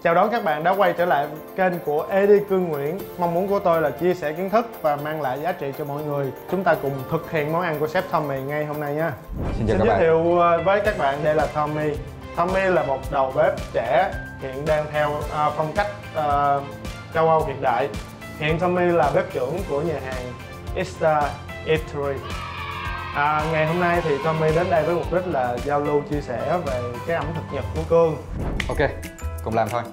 Chào đón các bạn đã quay trở lại kênh của Eddie Cương Nguyễn. Mong muốn của tôi là chia sẻ kiến thức và mang lại giá trị cho mọi người. Chúng ta cùng thực hiện món ăn của chef Tommy ngay hôm nay nha. Xin giới thiệu với các bạn, đây là Tommy. Tommy là một đầu bếp trẻ hiện đang theo phong cách châu Âu hiện đại. Hiện Tommy là bếp trưởng của nhà hàng Easter Eatery. Ngày hôm nay thì Tommy đến đây với mục đích là giao lưu chia sẻ về cái ẩm thực Nhật của Cương. Ok, cùng làm thôi.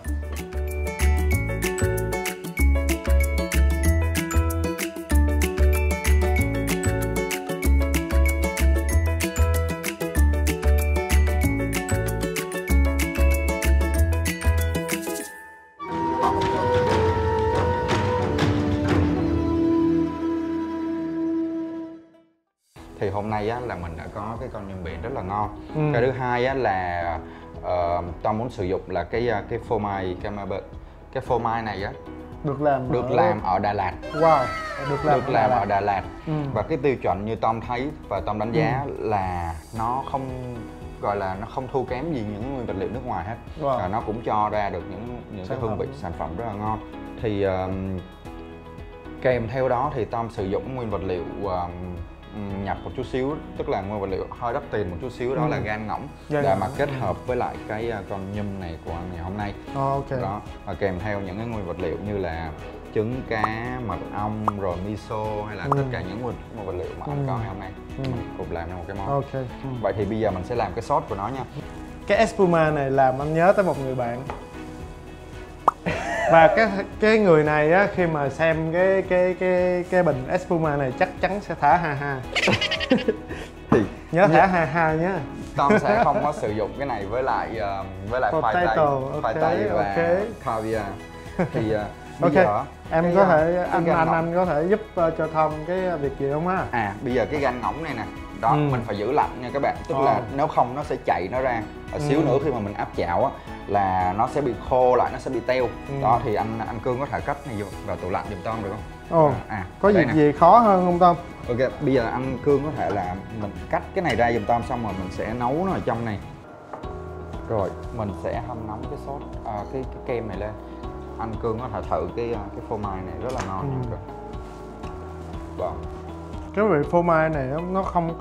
Thì hôm nay á, là mình đã có cái con nhum biển rất là ngon. Cái thứ hai á, là Tom muốn sử dụng là cái phô mai Camembert. Cái phô mai này á được làm ở Đà Lạt. Wow, được làm ở Đà Lạt. Và cái tiêu chuẩn như Tom thấy và Tom đánh giá là nó không gọi là nó không thua kém gì những nguyên vật liệu nước ngoài hết. Và nó cũng cho ra được những cái hương vị sản phẩm rất là ngon. Thì kèm theo đó thì Tom sử dụng nguyên vật liệu nhập một chút xíu, tức là nguyên vật liệu hơi đắt tiền một chút xíu, đó là gan ngỗng để mà kết hợp với lại cái con nhum này của ngày hôm nay. Đó, và kèm theo những cái nguyên vật liệu như là trứng cá, mật ong, rồi miso hay là tất cả những nguyên vật liệu mà anh có ngày hôm nay cùng làm nên một cái món. Vậy thì bây giờ mình sẽ làm cái sốt của nó nha. Cái espuma này làm anh nhớ tới một người bạn. Và cái người này á, khi mà xem cái bình espuma này chắc chắn sẽ thả ha. Thì nhớ thả ha nhé. Tom sẽ không có sử dụng cái này với lại khoai tây và caviar. Thì bây giờ em có thể anh có thể giúp cho Tom cái việc gì không á? Bây giờ cái gan ngỗng này nè, đó mình phải giữ lạnh nha các bạn, tức là nếu không nó sẽ chạy nó ra. Xíu nữa khi mà mình áp chảo á là nó sẽ bị khô lại, nó sẽ bị teo. Đó thì anh Cương có thể cất này vô vào tủ lạnh giùm Tom được không? Có việc gì khó hơn không Tom? Ok, bây giờ anh Cương có thể là mình cắt cái này ra giùm Tom, xong rồi mình sẽ nấu nó ở trong này. Rồi mình sẽ hâm nóng cái sốt cái kem này lên. Anh Cương có thể thử cái phô mai này rất là ngon. Cái vị phô mai này nó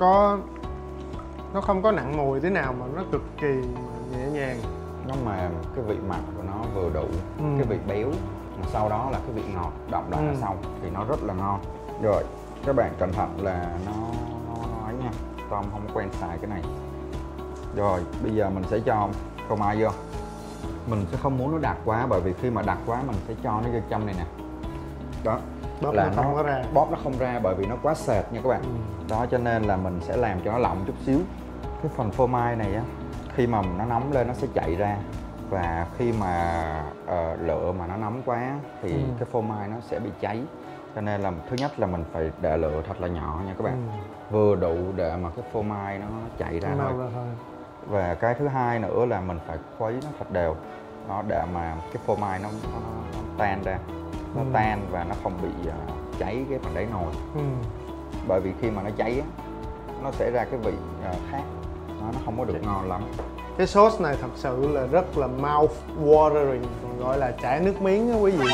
không có nặng mùi thế nào mà nó cực kỳ nhẹ nhàng. Nó mềm, cái vị mặn của nó vừa đủ, cái vị béo, mà sau đó là cái vị ngọt đậm đà ở sau thì nó rất là ngon. Rồi các bạn cẩn thận là nó ấy nha, Tom không quen xài cái này. Rồi bây giờ mình sẽ cho phô mai vô. Mình sẽ không muốn nó đặc quá, bởi vì khi mà đặc quá mình sẽ cho nó vô trong này nè. Đó, bóp là bóp nó không ra bởi vì nó quá sệt nha các bạn. Đó cho nên là mình sẽ làm cho nó lỏng chút xíu. Cái phần phô mai này á, khi mà nó nóng lên nó sẽ chạy ra, và khi mà lửa mà nó nóng quá thì cái phô mai nó sẽ bị cháy. Cho nên là thứ nhất là mình phải để lửa thật là nhỏ nha các bạn, vừa đủ để mà cái phô mai nó chạy ra thôi. Và cái thứ hai nữa là mình phải khuấy nó thật đều đó, để mà cái phô mai nó tan ra, nó tan và nó không bị cháy cái phần đáy nồi. Bởi vì khi mà nó cháy á, nó sẽ ra cái vị khác, nó không có được ngon lắm. Cái sauce này thật sự là rất là mouth watering, còn gọi là chảy nước miếng đó quý vị.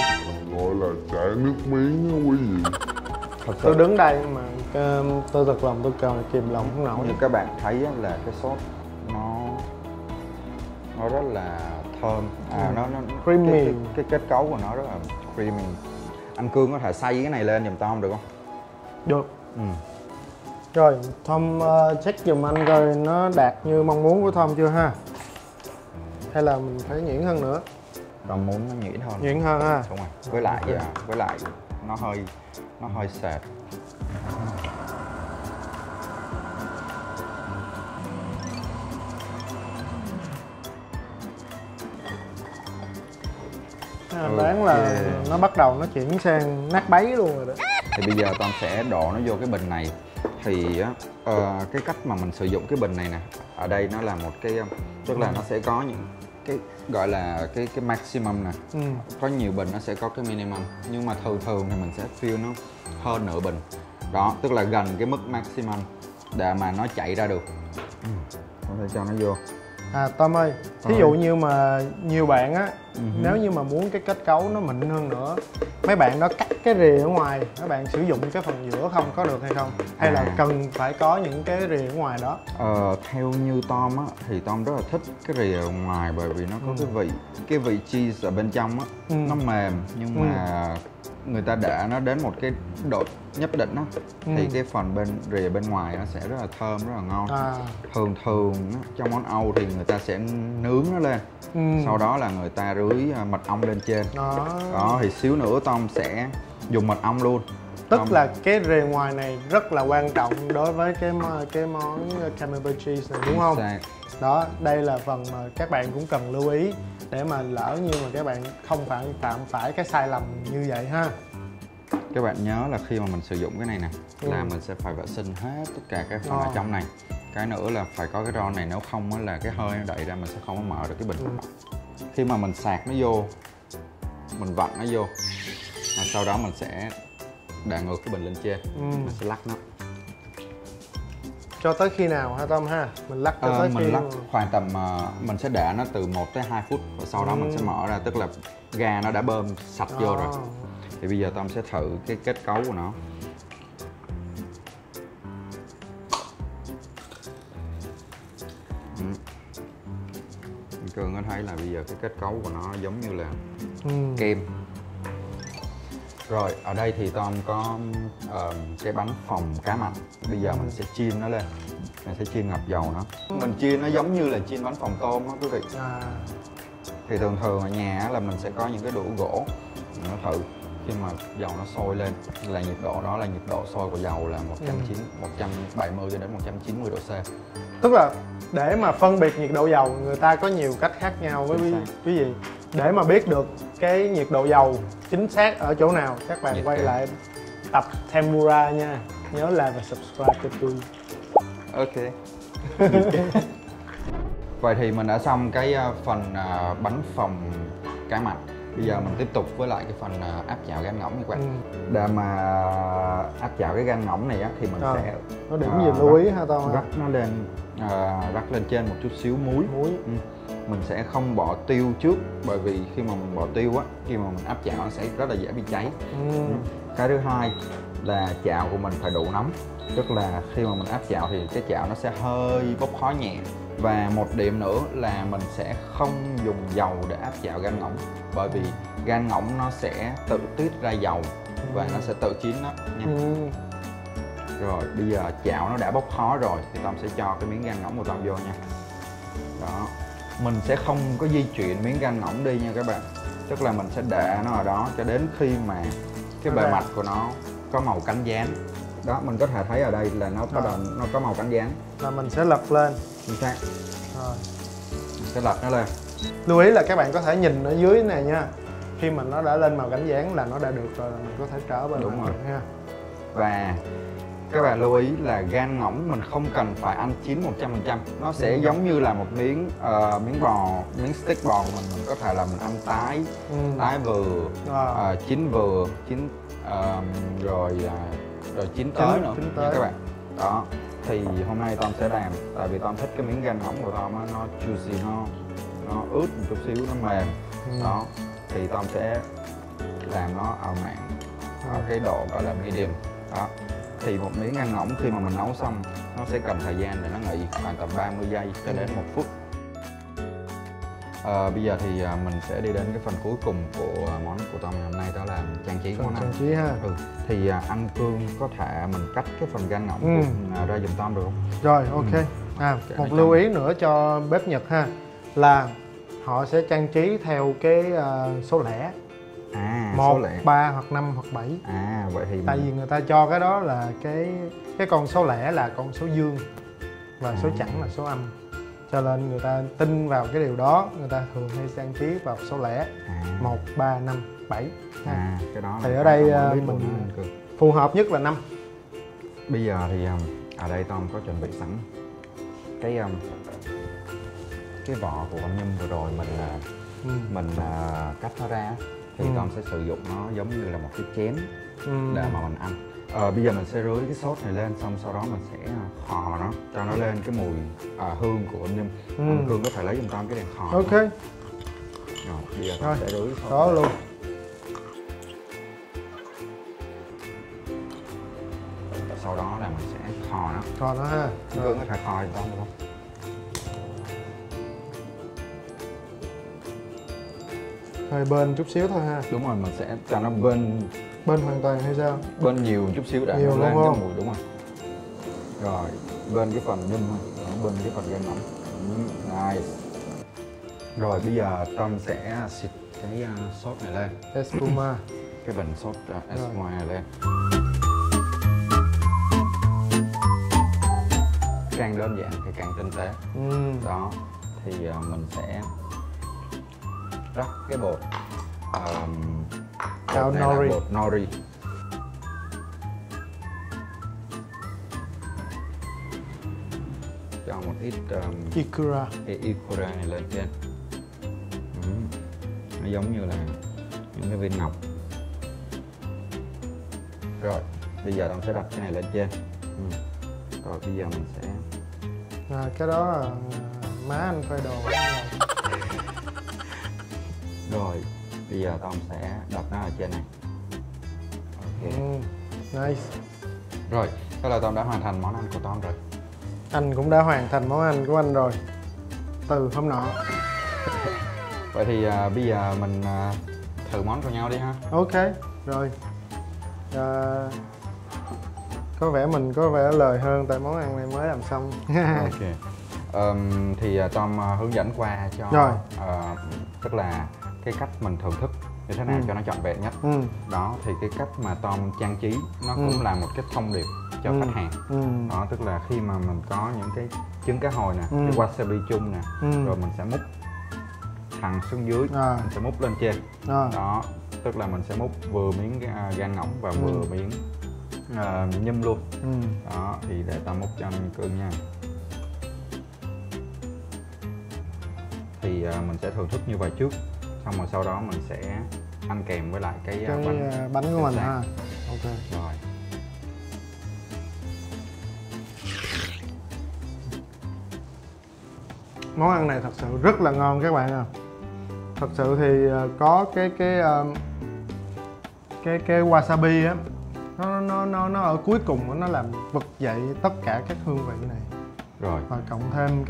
Tôi đứng đây mà tôi thật lòng tôi cần kìm lòng không nổi. Như các bạn thấy là cái sốt nó rất là thơm, nó creamy. Cái kết cấu của nó rất là creamy. Anh Cương có thể xay cái này lên giùm Tom được không? Được. Rồi Tom check giùm anh coi nó đạt như mong muốn của Tom chưa ha? Hay là mình phải nhuyễn hơn nữa? Tom muốn nó nhuyễn hơn. Nhuyễn hơn ha. Đúng rồi. Với lại nó hơi sệt. Đoán là nó bắt đầu nó chuyển sang nát bấy luôn rồi đó. Thì bây giờ Tom sẽ đổ nó vô cái bình này. Thì cái cách mà mình sử dụng cái bình này nè, ở đây nó là một cái, tức là nó sẽ có những cái gọi là cái maximum nè. Có nhiều bình nó sẽ có cái minimum, nhưng mà thường thì mình sẽ fill nó hơn nửa bình. Đó, tức là gần cái mức maximum để mà nó chạy ra được. Có thể cho nó vô. Tom ơi, thí dụ như mà nhiều bạn á, nếu như mà muốn cái kết cấu nó mịn hơn nữa, mấy bạn đó cắt cái rìa ở ngoài, mấy bạn sử dụng cái phần giữa không có được hay không? Hay là cần phải có những cái rìa ở ngoài đó? Theo như Tom á, thì Tom rất là thích cái rìa ở ngoài bởi vì nó có cái vị cheese ở bên trong á, nó mềm nhưng mà người ta để nó đến một cái độ nhất định á, thì cái phần rìa bên ngoài nó sẽ rất là thơm, rất là ngon. Thường trong món Âu thì người ta sẽ nướng nó lên, sau đó là người ta rưới mật ong lên trên. Đó thì xíu nữa Tom sẽ dùng mật ong luôn. Tức là cái rìa ngoài này rất là quan trọng đối với cái món camembert cheese này, đúng không? Đó, đây là phần mà các bạn cũng cần lưu ý để mà lỡ như mà các bạn không phạm phải cái sai lầm như vậy ha. Các bạn nhớ là khi mà mình sử dụng cái này nè, là mình sẽ phải vệ sinh hết tất cả các phần ở trong này. Cái nữa là phải có cái ron này, nếu không á là cái hơi nó đẩy ra mình sẽ không có mở được cái bình. Khi mà mình sạc nó vô, mình vặn nó vô, và sau đó mình sẽ đè ngược cái bình lên trên, mình sẽ lắc nó. Cho tới khi nào hả Tom ha? Mình lắc cho tới mình khi lắc khoảng tầm mình sẽ để nó từ 1 tới 2 phút và sau đó mình sẽ mở ra, tức là ga nó đã bơm sạch vô rồi. Thì bây giờ Tom sẽ thử cái kết cấu của nó. Cường có thấy là bây giờ cái kết cấu của nó giống như là kem. Rồi ở đây thì Tom có cái bánh phồng cá mặn. Bây giờ mình sẽ chiên nó lên, mình sẽ chiên ngập dầu nó. Mình chiên nó giống như là chiên bánh phồng tôm đó quý vị. Thì thường ở nhà là mình sẽ có những cái đũa gỗ, mình nó thử khi mà dầu nó sôi lên là nhiệt độ đó là nhiệt độ sôi của dầu là 170 cho đến 190 độ C. Tức là để mà phân biệt nhiệt độ dầu người ta có nhiều cách khác nhau với quý vị. Để mà biết được cái nhiệt độ dầu chính xác ở chỗ nào, các bạn quay lại tập Tempura nha. Nhớ like và subscribe cho tôi. Ok. Vậy thì mình đã xong cái phần bánh phồng cá mặn. Bây giờ mình tiếp tục với lại cái phần áp chảo gan ngỗng nha các bạn. Để mà áp chảo cái gan ngỗng này á, thì mình sẽ có điểm gì lưu ý ha Tom? Rắc nó lên, rắc lên trên một chút xíu muối. Mình sẽ không bỏ tiêu trước, bởi vì khi mà mình bỏ tiêu á, khi mà mình áp chảo nó sẽ rất là dễ bị cháy. Cái thứ hai là chảo của mình phải đủ nóng, tức là khi mà mình áp chảo thì cái chảo nó sẽ hơi bốc khói nhẹ. Và một điểm nữa là mình sẽ không dùng dầu để áp chảo gan ngỗng, bởi vì gan ngỗng nó sẽ tự tiết ra dầu và nó sẽ tự chín đó nha. Rồi bây giờ chảo nó đã bốc khói rồi thì Tom sẽ cho cái miếng gan ngỗng của Tom vô nha. Đó, mình sẽ không có di chuyển miếng gan ngỗng đi nha các bạn, tức là mình sẽ để nó ở đó cho đến khi mà cái bề mặt của nó có màu cánh gián. Đó, mình có thể thấy ở đây là nó có màu cánh gián, là mình sẽ lật lên. Chính xác. Rồi mình sẽ lật nó lên. Lưu ý là các bạn có thể nhìn ở dưới này nha, khi mà nó đã lên màu cánh gián là nó đã được rồi, là mình có thể trở bên. Đúng rồi ha. Và các bạn lưu ý là gan ngỗng mình không cần phải ăn chín 100%. Nó sẽ giống như là một miếng bò, miếng steak bò của mình có thể là mình ăn tái vừa, chín vừa, chín rồi chín tới nữa nha các bạn. Đó, thì hôm nay Tom sẽ làm, tại vì Tom thích cái miếng gan ngỗng của Tom nó juicy, nó ướt một chút xíu, nó mềm. Đó, thì Tom sẽ làm nó ở cái độ gọi là medium. Đó, thì một miếng gan ngỗng khi mà mình nấu xong nó sẽ cần thời gian để nó nghỉ khoảng tầm 30 giây cho đến 1 phút. Bây giờ thì mình sẽ đi đến cái phần cuối cùng của món của Tom ngày hôm nay, đó là trang trí món ăn. Trang trí ha. Thì anh Cương có thể mình cắt cái phần gan ngỗng ra giùm Tom được không? Rồi, ok. Một lưu ý nữa cho bếp Nhật ha, là họ sẽ trang trí theo cái số lẻ. 1, 3 hoặc 5 hoặc 7. Vậy thì tại vì người ta cho cái đó là cái con số lẻ là con số dương và số chẵn là số âm, cho nên người ta tin vào cái điều đó, người ta thường hay trang trí vào số lẻ 1, 3, 5, 7. Cái đó thì ở đây mình phù hợp nhất là 5. Bây giờ thì ở đây Tom có chuẩn bị sẵn cái vỏ của con nhum vừa rồi mình cắt nó ra, thì Tom sẽ sử dụng nó giống như là một cái chén để mà mình ăn. Bây giờ mình sẽ rưới cái sốt này lên, xong sau đó mình sẽ khò nó cho nó lên cái mùi hương của anh Nhâm. Anh Cương có thể lấy giùm Tom cái đèn khò. Ok. Rồi bây giờ Tom sẽ rưới sốt đó luôn. Sau đó là mình sẽ khò nó. Khò nó ha. Anh Cương có thể khò giùm Tom được không? Hơi bên chút xíu thôi ha. Đúng rồi, mình sẽ cho nó bên hoàn toàn hay sao? Bên nhiều chút xíu để nhiều nó lên cái mùi. Đúng rồi. Rồi bên cái phần nhum thôi, bên cái phần gan ngỗng. Nice. Rồi bây giờ Tom sẽ xịt cái sốt này lên. Espuma. Cái bình sốt espuma này lên. Càng đơn giản thì càng tinh tế. Đó thì mình sẽ rắc cái bột bột này nori. Là bột nori. Cho một ít Ikura này lên trên. Nó giống như là những cái viên ngọc. Rồi bây giờ Tom sẽ đặt cái này lên trên. Rồi bây giờ mình sẽ cái đó là má anh phơi đồ. Rồi bây giờ Tom sẽ đặt nó ở trên này. Ok. Nice. Rồi thế là Tom đã hoàn thành món ăn của Tom rồi. Anh cũng đã hoàn thành món ăn của anh rồi từ hôm nọ. Vậy thì bây giờ mình thử món của nhau đi ha. Ok rồi. Có vẻ mình có vẻ lời hơn tại món ăn này mới làm xong. Ok. Thì Tom hướng dẫn qua cho rồi. Tức là cái cách mình thưởng thức như thế nào cho nó trọn vẹn nhất. Đó thì cái cách mà Tom trang trí nó cũng là một cái thông điệp cho khách hàng. Đó tức là khi mà mình có những cái trứng cá hồi nè, cái wasabi chung nè, rồi mình sẽ múc thẳng xuống dưới, mình sẽ múc lên trên. Đó tức là mình sẽ múc vừa miếng gan ngỗng và vừa miếng nhum luôn. Đó thì để ta múc cho anh Cương nha. Thì mình sẽ thưởng thức như vậy trước, xong rồi sau đó mình sẽ ăn kèm với lại cái bánh của mình ha. Ok rồi. Món ăn này thật sự rất là ngon các bạn ạ. Thật sự thì có cái wasabi á, nó ở cuối cùng nó làm vực dậy tất cả các hương vị này. Rồi. Và cộng thêm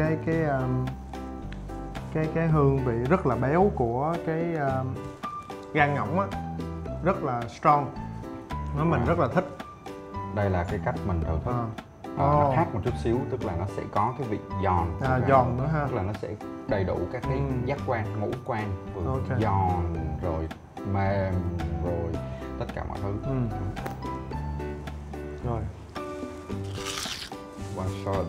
cái hương vị rất là béo của cái gan ngỗng á, rất là strong. Mình rất là thích. Đây là cái cách mình thưởng thức. Nó khác một chút xíu, tức là nó sẽ có cái vị giòn. Giòn nữa ha. Tức là nó sẽ đầy đủ các cái giác quan, ngũ quan, vừa giòn rồi mềm rồi tất cả mọi thứ. Rồi. One shot.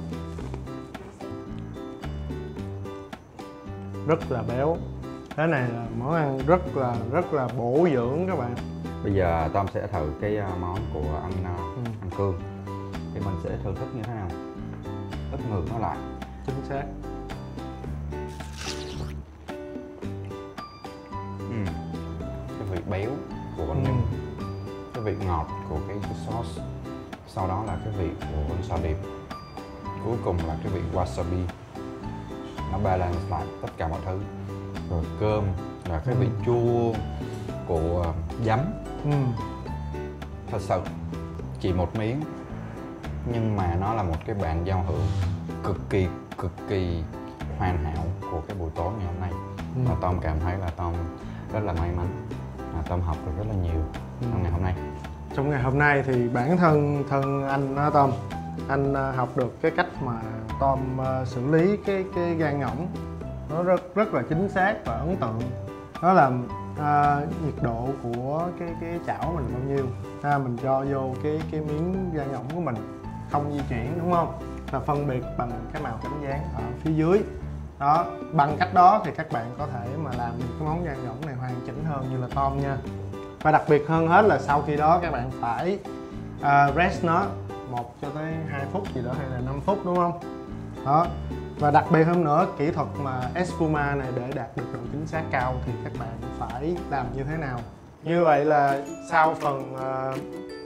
Rất là béo. Cái này là món ăn rất là bổ dưỡng các bạn. Bây giờ Tom sẽ thử cái món của anh Cương. Thì mình sẽ thưởng thức như thế nào? Ướp ngược nó lại. Chính xác. Cái vị béo của con nhum, cái vị ngọt của cái sauce, sau đó là cái vị của con sò điệp, cuối cùng là cái vị wasabi. Nó balance lại tất cả mọi thứ. Rồi cơm là cái vị chua của giấm. Thật sự chỉ một miếng nhưng mà nó là một cái bàn giao hưởng cực kỳ hoàn hảo của cái buổi tối ngày hôm nay. Và Tom cảm thấy là Tom rất là may mắn, Tom học được rất là nhiều trong ngày hôm nay. Trong ngày hôm nay thì bản thân anh Tom, anh học được cái cách mà Tom xử lý cái gan ngỗng nó rất là chính xác và ấn tượng. Đó là nhiệt độ của cái chảo mình bao nhiêu, mình cho vô cái miếng gan ngỗng của mình không di chuyển, đúng không? Là phân biệt bằng cái màu cánh gián ở phía dưới. Đó, bằng cách đó thì các bạn có thể mà làm được cái món gan ngỗng này hoàn chỉnh hơn như là Tom nha. Và đặc biệt hơn hết là sau khi đó các bạn phải rest nó 1 cho tới 2 phút gì đó, hay là 5 phút, đúng không? Đó. Và đặc biệt hơn nữa, kỹ thuật mà espuma này để đạt được độ chính xác cao thì các bạn phải làm như thế nào? Như vậy là sau phần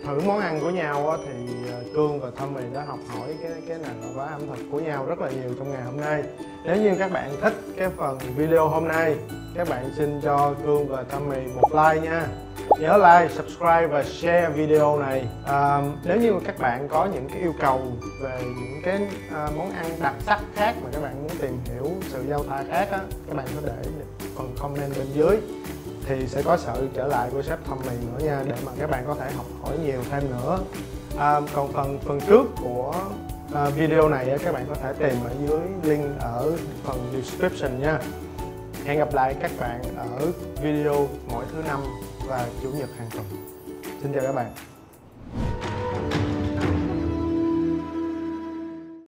thử món ăn của nhau á, thì Cương và Tommy đã học hỏi cái nền văn hóa ẩm thực của nhau rất là nhiều trong ngày hôm nay. Nếu như các bạn thích cái phần video hôm nay, các bạn xin cho Cương và Tommy một like nha. Nhớ like, subscribe và share video này. Nếu như các bạn có những cái yêu cầu về những cái món ăn đặc sắc khác mà các bạn muốn tìm hiểu sự giao thoa khác á, các bạn có để phần comment bên dưới thì sẽ có sự trở lại của Chef Tommy nữa nha, để mà các bạn có thể học hỏi nhiều thêm nữa. Còn phần trước của video này các bạn có thể tìm ở dưới link ở phần description nha. Hẹn gặp lại các bạn ở video mỗi thứ Năm và Chủ nhật hàng tuần. Xin chào các bạn.